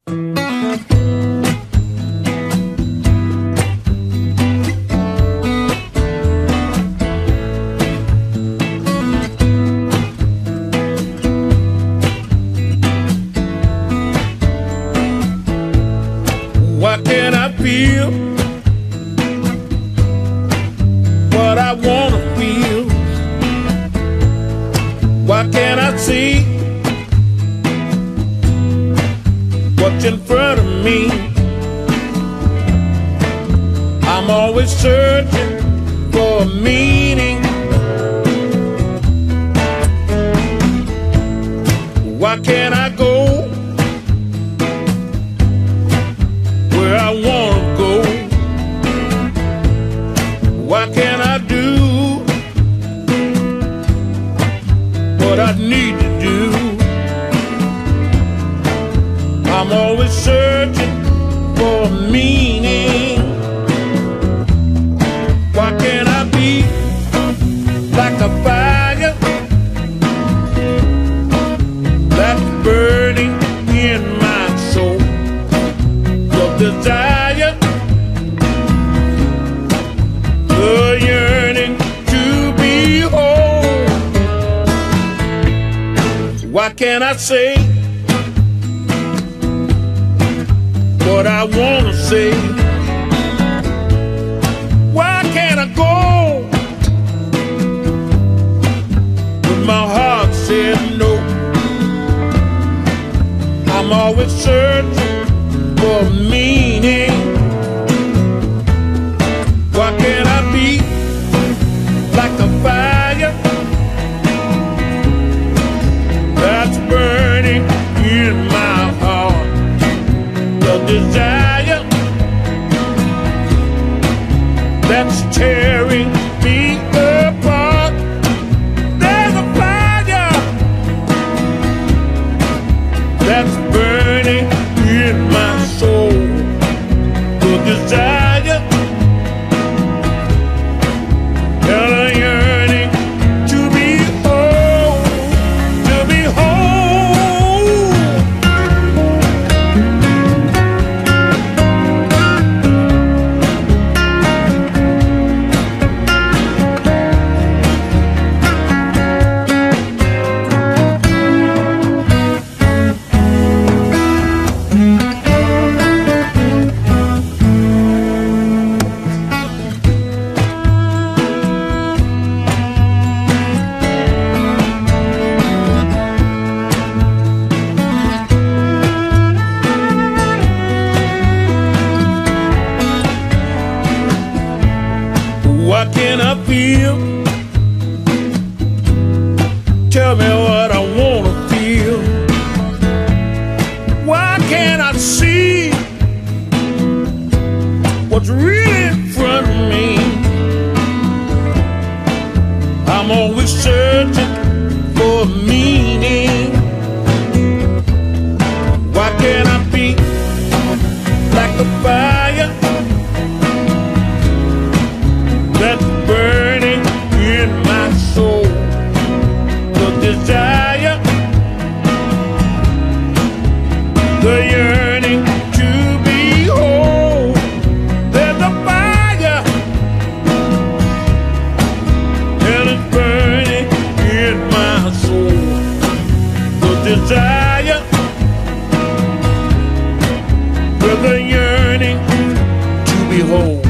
Why can't I feel what I wanna feel? Why can't I see what's in front of me? I'm always searching for a meaning. Why can't I go where I wanna go? Why can't I do what I need to do? I'm always searching for a meaning. Why can't I be like a fire that's burning in my soul? Desire, the yearning to be whole. Why can't I say what I wanna say? Why can't I go when my heart said no? I'm always searching for meaning. Why can't I be like a fire that's burning in my heart? The desire that's tearing me apart. There's a fire that's burning in my soul. The desire and a yearning to be whole, to be whole. Why can't I feel? Tell me what I wanna feel. Why can't I see what's really in front of me? I'm always searching for meaning. Why can't I be like a fire that's burning in my soul? The desire, the yearning to be whole. There's a fire and it's burning in my soul. The desire, the yearning to be whole.